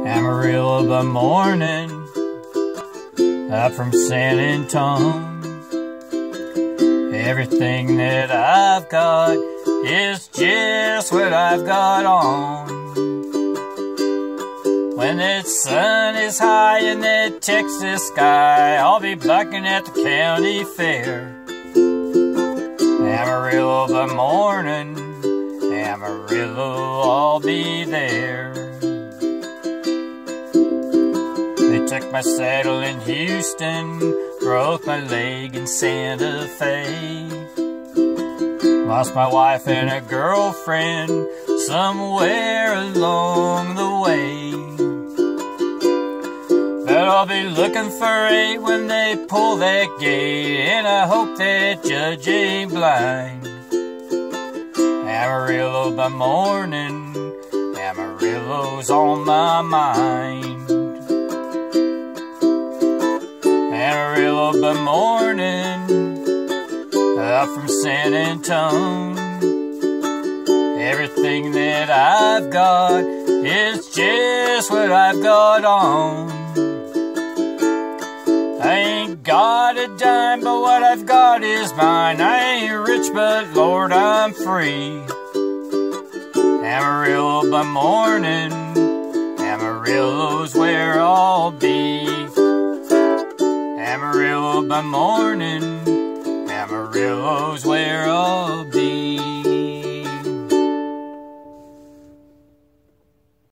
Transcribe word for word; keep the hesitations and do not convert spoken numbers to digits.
Amarillo by morning, up from San Antone. Everything that I've got is just what I've got on. When that sun is high in that Texas sky, I'll be bucking at the county fair. Amarillo by morning, Amarillo, I'll be there. They took my saddle in Houston, broke my leg in Santa Fe. Lost my wife and a girlfriend somewhere along the way. But I'll be looking for eight when they pull that gate, and I hope that judge ain't blind. Amarillo by morning, Amarillo's on my mind. Amarillo by morning, up from San Antone. Everything that I've got is just what I've got on. I ain't got a dime, but what I've got is mine. I ain't rich, but Lord, I'm free. Amarillo by morning, Amarillo's where I'll be. Amarillo by morning, Amarillo's where I'll be.